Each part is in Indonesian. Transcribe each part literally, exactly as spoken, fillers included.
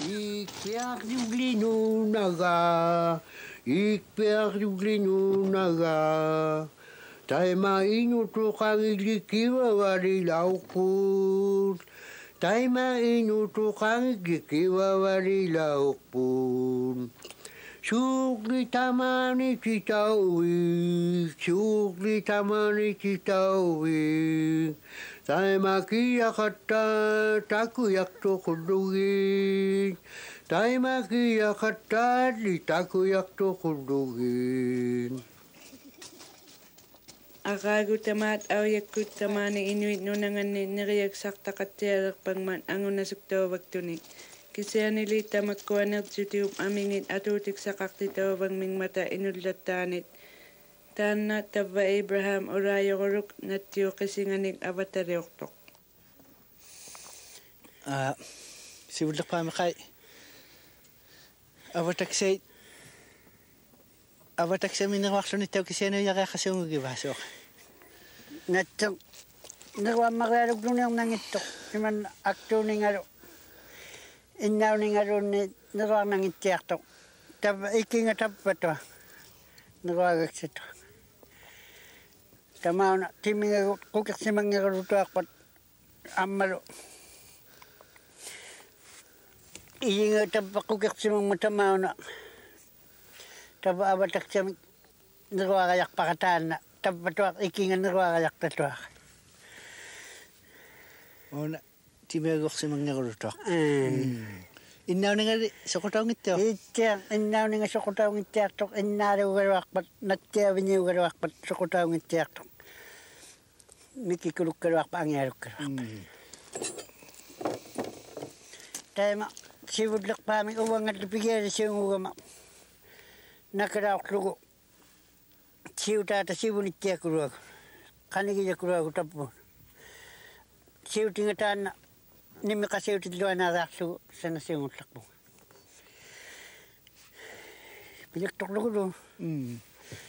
Ik perdu naga, ik perdu naga. Taima inu tukang ikiwa wari laukpun. Taima inu tukang ikiwa wari laukpun. Sukli tamani citawi, sukli tamani citawi. Taima kia kata taku yak tukudugin. Taima kia kata di taku yak tukudugin. Agagu tamat au yakut tamani inuit nunangan ni niriyak sakta katiarak pangman angun nasuktaw waktuni. Kisani li tamakkuanak jutiup amingit atutik sakakti tawang ming mata inulatanit. Tana taba Abraham orayo koruk natyo kasinganik avataryoktok. Ah, sibulak pa makay. Avataksay. Avataksay minawakso nitaw kisano yaka kasungugi basok. Natong nagwa magarog nung nangitok siman akto ning aro inaw ning aro ni nagwa nangitiak tok tab ikinga tab pato nagwa gaksito tama na timinga kukik simang ngaro to akpat amalo inga tab kukik simang matama na tab abatak sim nagwa kayak pakatan na tapatuak ikingan nagwakayak tatuak. O na, timagok si mga ngarutok. Inaw nga sukutaw ngito? Itiyak, inaw nga sukutaw ngitiyak tok, inari ugarwak pat, natya binyo ugarwak pat, sukutaw ngitiyak tok. Mikikuluk karwak pa ang yaruk karwak. Tayo ma, sibudlak pa aming uwang at lupigyan siyang ugama. Nakarawak lugo. Siu tata siu ni tia kuruak, kanigi ja kuruak tapu. Siu tingatan ni meka siu tidlo na raksu sana siu ngutlakpo. Pilak tok lugu do. Hmm.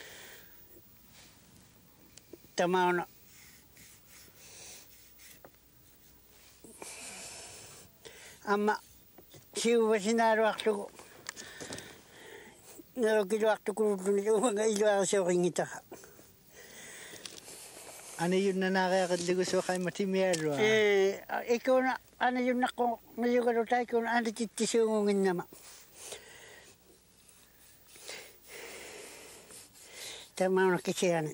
Tamao na. Ama siu basinaro aksu. Naro kilo akto kurutun ito mga ilo ako siya kingita. Ano yun na nakakadligo so kay matimero? Eh, ikaw na, ano yun na kung mayugaro tayo kung ano titisungungin naman. Tama na kisiyan.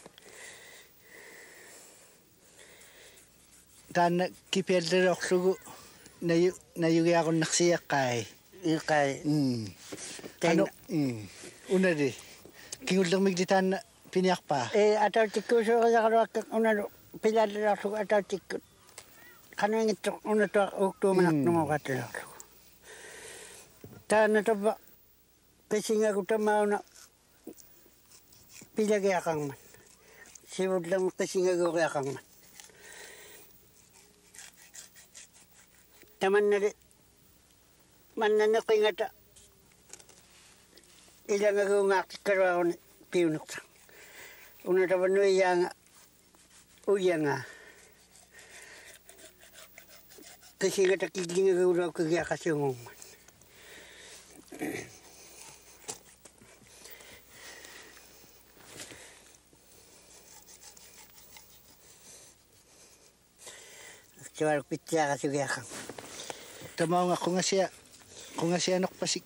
Tan kipelder ako na nayugi ako naksiyak kay. Kay. Hmm. Ano? Hmm. Una di. Kingulang migditan piniyak pa. Eh, ataw tikus ko kaya kalawak unalo piladra ko ataw tikut. Kano yung ito una to ukto manak nung katlo. Ta na to ba kasi nga ko tama na pilagay akang man. Siwag lang kasi nga ko kaya akang man. Taman na di man na nakingata. Ilang ako ngakit karo ako piunok sa. Una taban no yang uyang nga. Kasi nga takigling ako raw kagaya kasi ngong. Siwal pitya kasi kagaya kang. Tamaw nga kung nga siya, kung nga siya nok pasik.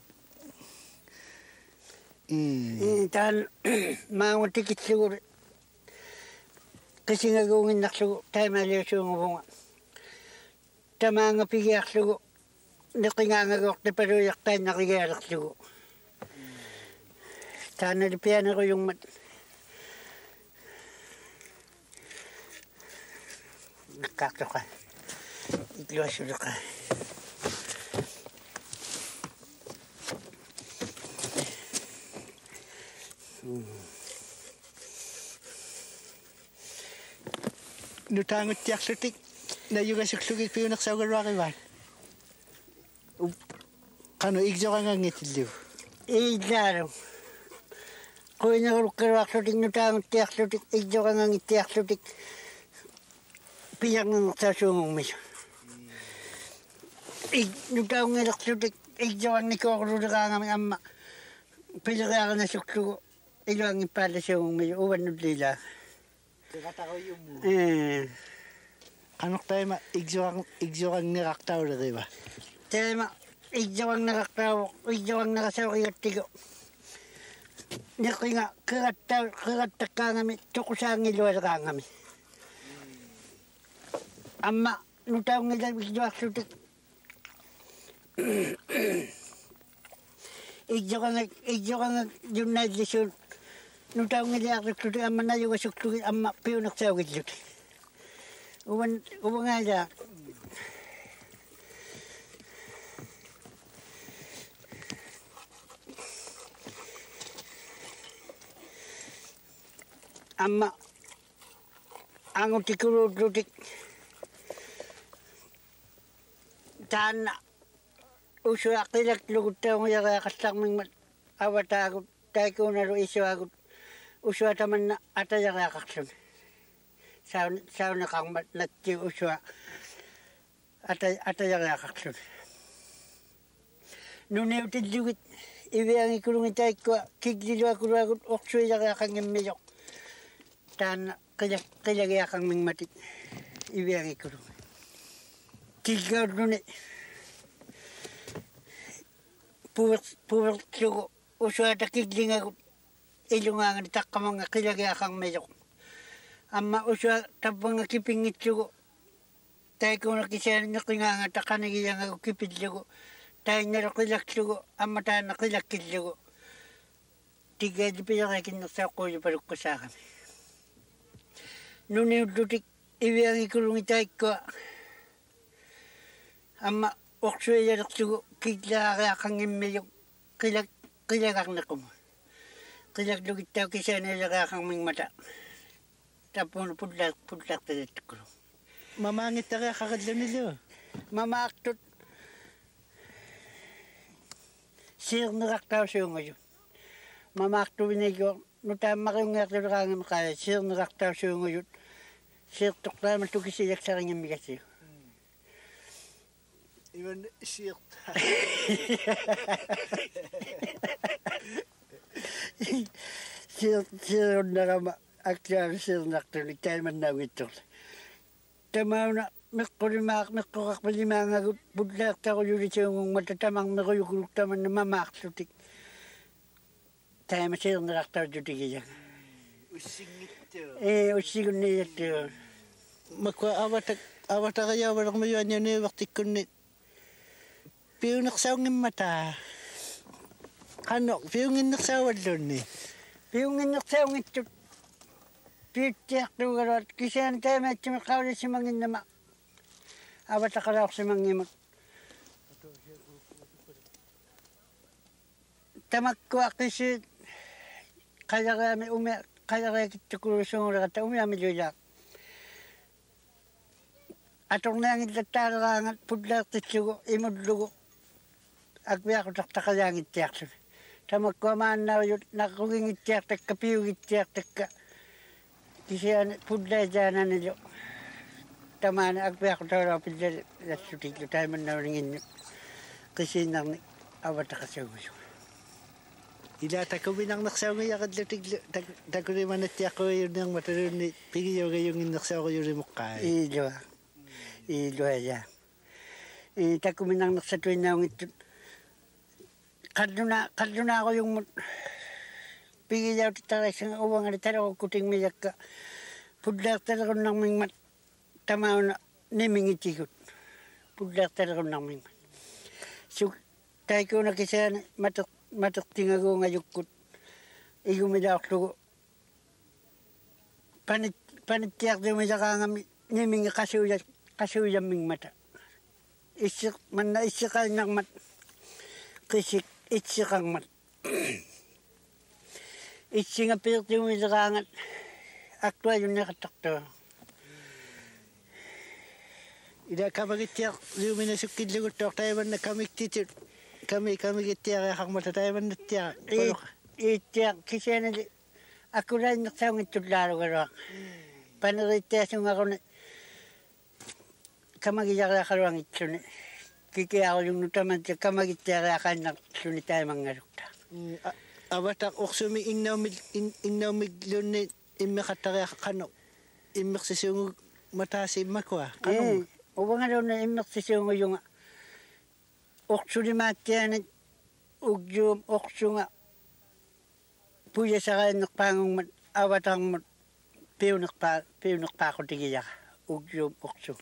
Hmm. Tan mga tikit siguro. Kasi nga gawin na siguro tayo maliw siguro nga. Tama nga pigiyak siguro. Nakingangagok na paruyak tayo nakigayak siguro. Tan nalipian ako yung mat. Nakakto ka. Ikluwas ulo ka. Nutangot tiyak sutik na yung asuksugit piyo naksagal wakiwan. Kano igjo ka nga ngitiliw? Iglaro. Kung nakarukkarwak sutik nutangot tiyak sutik igjo ka nga ngitiyak sutik. Piyak nga sa sumong miso. Ig nutang nga sutik igjoan ni ko ruranga mi amma. Piliraga na suklugo. Ilang ipala siya kung may uwan nudlila. Kagataw yung mo. Eh. Kanok tayo ma, igjoang, igjoang niraktaw na diba? Tayo ma, igjoang nakaktaw, igjoang nakasaw kaya tigo. Nako nga, kagataw, kagatak ka ngami, tukusang iluwal ka ngami. Amma, nutaw nga igjoang sutik. Igjoang, igjoang yung nadlisun. Nung taong niliakit suti, ama na yung asuktukin, ama piyo nagsawit suti. Uwan, uwan nga siya. Ama, ang utikuro sutik. Tahan na. Uso akilak lugut taong yaka kastak ming awatagot. Tayo ko na ro iso agot. Uswa taman na ataya kaya kaksun. Sao sao na kang natji uswa atay ataya kaya kaksun. Nune utit jugit iwi ang ikulung itay ko kigdilo ako ragot okswe kaya kang imeyok. Tan kaya kaya kaya kang ming matit iwi ang ikulung. Kigaw nune. Puwak puwak sugo uswa ta kigling ako. Ilungangan takka mga kilagay akang medyo. Amma uswa tapang kipingit sugo. Tayo kung nakisyan na kingangan takka nagiyang ako kipid sugo. Tayo narakilak sugo. Amma tayo nakilakit sugo. Tiga di pinakakin na sa ko yung paruk ko sa akin. Nuni ututik iwi ang ikulong itay ko. Amma okswe yarak sugo. Kigla akang imeyong kilag kilagak na kumo. Kilag lugit tayo kisya nila kang ming mata. Tapos pudlak, pudlak tayo ko. Mamangit na kaya kakadlo nila. Mamaktot. Sir nakaktaw siya ngayon. Mamakto binigyo. Nuta makayong ngakto na kang makaya. Sir nakaktaw siya ngayon. Sir tukla matugisiyak sa kanyang migas siya. Iwan sir. Sir, sir na kama, actually sir nakto, tayo man na ito. Tamaw na, mikurimak, mikukak pa lima nga, budlak tako yun siya yung matatamang mikuyukuluk taman na mamaksutik. Tayo man sir nakto yun siya. Usingit to. Eh, usigun niya ito. Makwa awat awat kaya walang mayuan yun eh, wakti kunit. Piyo naksaw ng mata. Ano, piyo ng naksaw doon eh. Yung inaksaw ng ito, pitiyak to garot, kisyan tayo may chimakaw na si mangin nama. Awat akarap si mangin mo. Tamak ko akisi, kaya kaya may umya, kaya kaya kitukulusong rakata, umya may juyak. Atong nangit latarangat, pudlak tisugo, imudlugo. Agbiya ko taktakayang itiyak siya. Tamak ko man na yun, nakakuging itiyak, takapiyong itiyak, takka. Kisyan, pudla dyan na nilo. Taman, agbiya ko tawara, pudla, lasutik, tayo man na ringin. Kasi nang awat na kasi gusto. Ilata ko binang naksaw ngayon kadlatig daguri man at ko yun ang matarun ni pigiyo gayong naksaw ko yun mukay. Ilo. Ilo ya. Eh tako binang naksatuin na ito. Kaduna kaduna ako yung pigiyo tara sa uwang alitara ko kuting miyak ka. Pudlak tara ko nang ming mat tamaw na niming itikot. Pudlak tara ko nang ming mat. So tayo ko nakisya matok matok tingago ngayukut. Igo midak to panit panitiak de mi ka ngami niming kasuya kasuya ming mata. Isik man na isikal nang mat. Kisik isikang mat. Isinga pirti mo isakangat. Aktual yun nakatakto. Ida kabagitiak luminasukid lugot tok tayo man na kamik titit. Kami kami gitiak hak mata tayo man natiak. Itiak kisya na di. Ako rin naksawang itularo ka. Panaritias yung ako na kamagiyak na karuang ito na. kiki ako yung nutaman siya kamagitera kan na sunitay mga rukta. Awatak oksumi ingnaw mig ingnaw miglun ni imikatara kano imiksisungu matasi makwa Eh, uwa nga daw na imiksisungu yung oksu ni matyan at ugyum oksu nga puya sa kain nakpangong awatang piw nakpa piw nakpa ko tigiya ugyum oksu.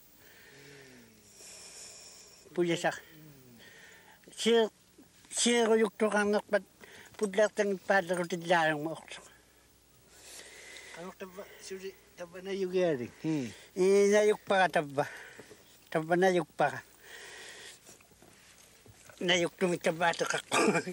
Puya sa siya siya ko yung tukang nakpat pudlak tang padla ko tidlarang mo oksu. Ano taba suri taba na yugari. Hmm. Inayok pa ka taba. Taba nayok pa ka. Nayok tumitaba ito ka.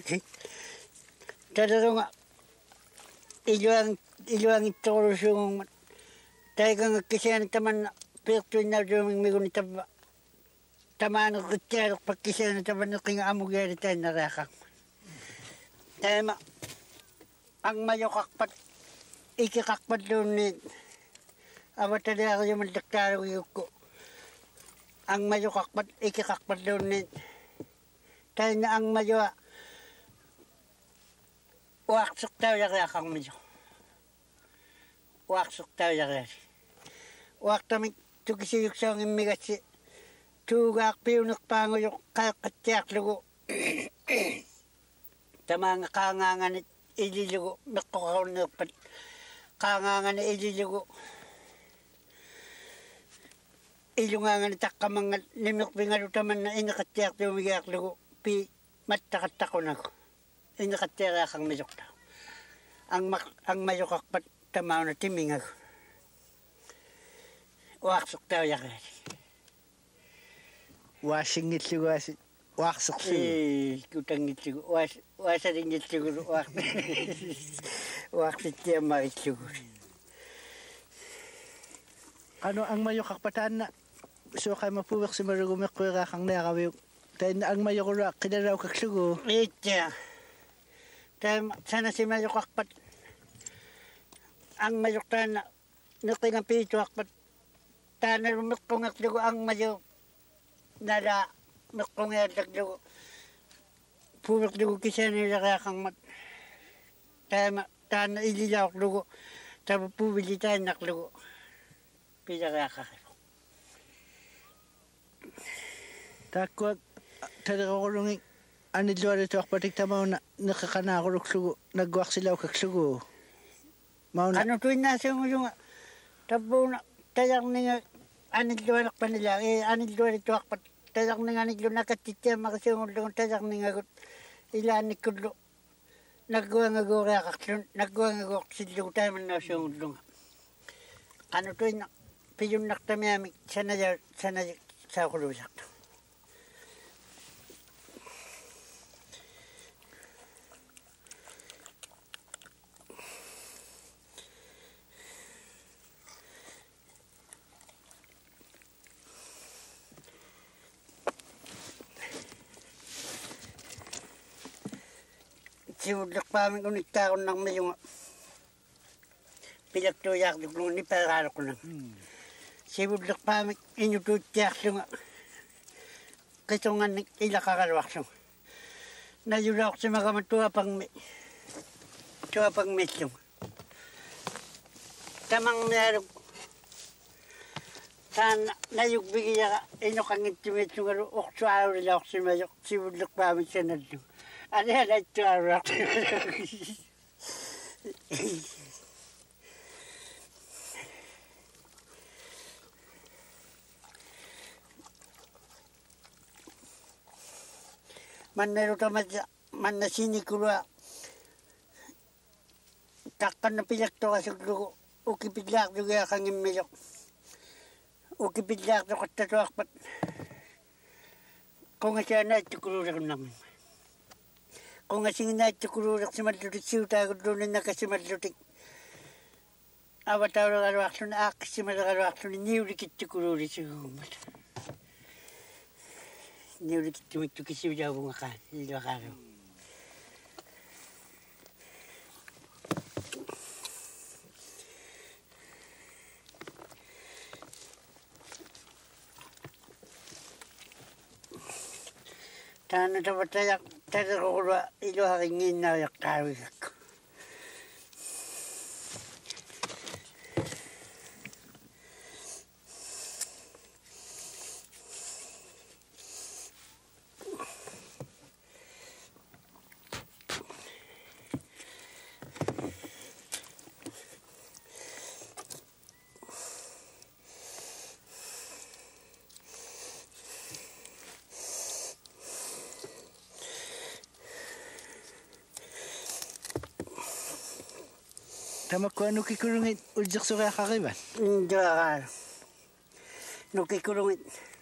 Tadaro nga. Iluang, iluang itoros yung tayo kang kisyan taman perto na yung migo ni taba. Tamaan ko kitero pag kisyan taman na kinga amugari tayo narakang. Tayo ma. Ang mayokakpat. Ikikakpat doon ni. Awat tadi ako yung maldaktar ko. Ang mayokakpat. Ikikakpat doon ni. Tayo na ang mayo. Waksok tayo yung kang mayo. Waksok tayo yung wak tamik tukisiyok sa ang imigasi. Tugak piyo nakpango yung kakatiyak lugo. Tamang kangangan ililugo. Nakukaw na pat. Kangangan ililugo. Ilungangan takkamang nimok bingalu taman na inakatiyak tumiyak lugo. Pi matakatak ko na ko. Inakatira kang mayok daw. Ang, mak ang mayok akpat tamaw na timing ako. Waksok daw yakari. Washing it sigo asi waksok sigo. Eh, kutang it sigo. Was, wasa rin it sigo. Wak, waksit siya marit sigo. Ano ang mayok akpatan na so kay mapuwak si marugumik ko kang nakawi. Tayo na ang mayok ra kinaraw kak sigo. Itya. Tayo sana si mayok akpat. Ang mayok tayo na nakingang pito akpat. Tayo na rumikong akligo ang mayok. Nada mikong akligo. Puwak ligo kisa nila kaya kang mat. Tayo na ililaw akligo. Tayo puwili tayo nakligo. Pila kaya kakaligo. Takot talaga ko nung anidlo ito akpatik tamaw na nakakana ako ruksugo nagwak sila kak sugo. Mauna. Ano tuwin na siya mo yung tabo na tayak nga anidlo anak pa nila. Eh anidlo ito akpat tayak nga anidlo nakatitya makasiyong ulong tayak nga ilan ni kulo. Nagwa nga gora kaksun nagwa nga gok sidlo tayo man na siyong ulong. Ano tuwin na piyong naktamiyamik sana sana sa kulusak to. Siwudlak pa amin kung nagtakon ng may yung pinagtuyak nung ni pararo ko lang. Siwudlak pa amin inyututyak yung kitungan ilakakalwak yung. Nayulak si makamatuwa pang may tuwa pang may yung. Tamang mayroon tan nayugbigi ya inokang intimate yung okso araw nila okso mayok siwudlak pa amin siya na yung. Ano yan ay tuwarak? Man meron ka man na sinikula. Takkan na pilak to kasi lugo. Ukipidlak juga kang imilok. Ukipidlak to katatuak pat. Kung nga siya na itukururak namin. Kung nga singin na itukururak si madlutik siya tayo doon na kasi madlutik. Awa tao na kalwakso na ak si madlukalwakso na niulik itukururik siya gumat. Niulik itumitukis siya bunga ka. Ilo karo. Tana dapat tayak tayak ko ilo haringin na yak tawag ako. Tama ko ano kikulungit ujak suka kakiban? Hindi ka. Nukikulungit.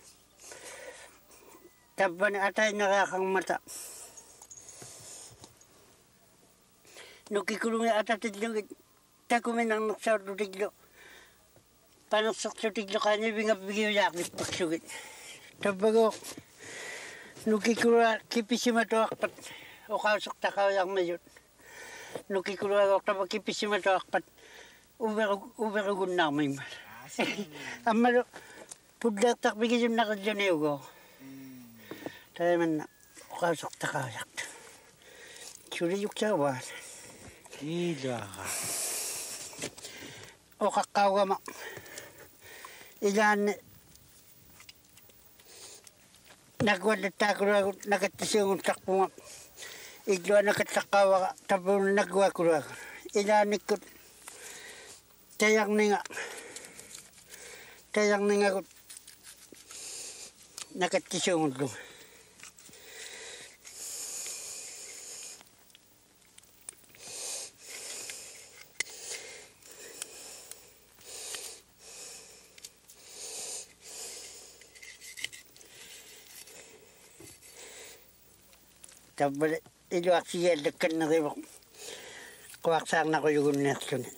Taban atay nakakang mata. Nukikulungit atay tidlungit. Takumin ang naksaw tutiglo. Panaksak tutiglo kanya bingap bigyo yakit pagsugit. Tabago. Nukikulungit kipisima to akpat. O kausok takaw yang mayot. Nukikulungit ako tabag kipisima to akpat. Uber-ugun namin. Amalo. Pudlak tak bigyan na kadyan niyo ko. Tayo man na. O kausok takaw yak. Suri yuk jawa. Ila ka. O kakawa ma. Ilan nagwalita ko na nagatisyung takpo ma. Iglo nakatakawa ka. Tapos nagwa ko na. Ilan ko. Tayang nga. Tayang nga ko. Nagatisyung ko. Tapos ilo aksiya dekat na rin ako. Kuwaksak na ko yung next yun.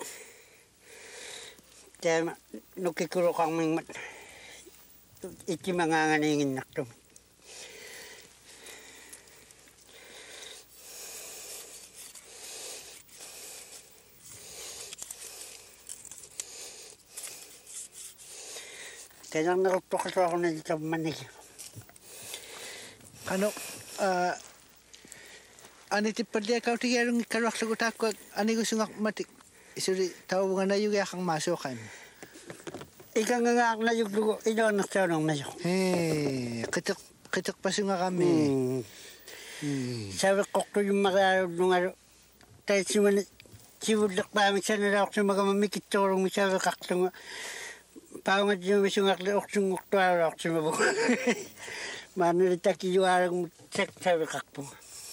Kaya nukikuro kang mga mat. Iti mga nganingin na ito. Kaya lang narutok ako na dito manig. Ano, ah, ani tipad dia kau tiga orang kalwak sagut aku ani gusto nga matik isuri tao nga na yung yakang masukan. Ika nga nga na yung lugo, ino ang nasa nang mayo. Hey, kitak kitak pa nga kami. Hmm. Hmm. Sabi ko ko yung mga nung ano, tayo siman, sibudlak pa kami sa nalawak sa mga mamikit torong sabi kakto nga. Pangat yung misungak na oksong oktuara sa mabuk. Manalita kiyuarang sak sabi kakpo.